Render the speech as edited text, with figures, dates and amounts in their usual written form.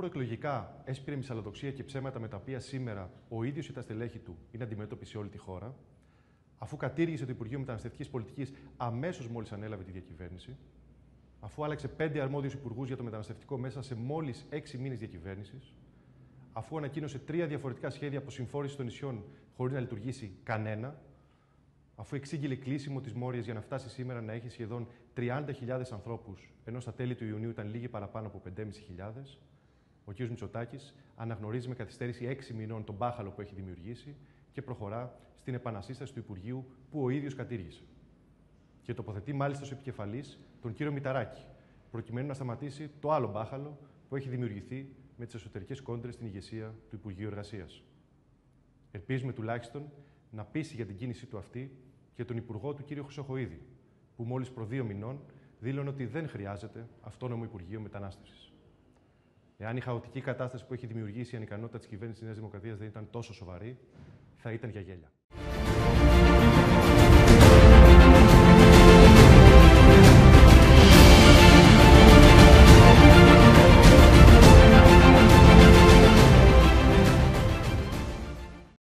προεκλογικά έσπηρε μυσαλλοδοξία και ψέματα με τα οποία σήμερα ο ίδιος ή τα στελέχη του είναι αντιμέτωποι σε όλη τη χώρα, αφού κατήργησε το Υπουργείο Μεταναστευτικής Πολιτικής αμέσως μόλις ανέλαβε τη διακυβέρνηση, αφού άλλαξε 5 αρμόδιους υπουργούς για το μεταναστευτικό μέσα σε μόλις 6 μήνες διακυβέρνησης, αφού ανακοίνωσε 3 διαφορετικά σχέδια αποσυμφόρησης των νησιών χωρίς να λειτουργήσει κανένα, αφού εξήγηλε κλείσιμο της Μόριας για να φτάσει σήμερα να έχει σχεδόν 30.000 ανθρώπους, ενώ στα τέλη του Ιουνίου ήταν λίγοι παραπάνω από 5.500, ο κ. Μητσοτάκης αναγνωρίζει με καθυστέρηση 6 μηνών τον μπάχαλο που έχει δημιουργήσει και προχωρά στην επανασύσταση του Υπουργείου που ο ίδιος κατήργησε. Και τοποθετεί μάλιστα ως επικεφαλής τον κύριο Μηταράκη, προκειμένου να σταματήσει το άλλο μπάχαλο που έχει δημιουργηθεί με τις εσωτερικές κόντρες στην ηγεσία του Υπουργείου Εργασίας. Ελπίζουμε τουλάχιστον να πείσει για την κίνησή του αυτή και τον Υπουργό του κύριο Χρυσοχοΐδη, που μόλις προ 2 μηνών δήλωνε ότι δεν χρειάζεται αυτόνομο Υπουργείο Μετανάστευσης. Εάν η χαοτική κατάσταση που έχει δημιουργήσει η ανικανότητα της κυβέρνησης της Νέας Δημοκρατίας δεν ήταν τόσο σοβαρή, θα ήταν για γέλια.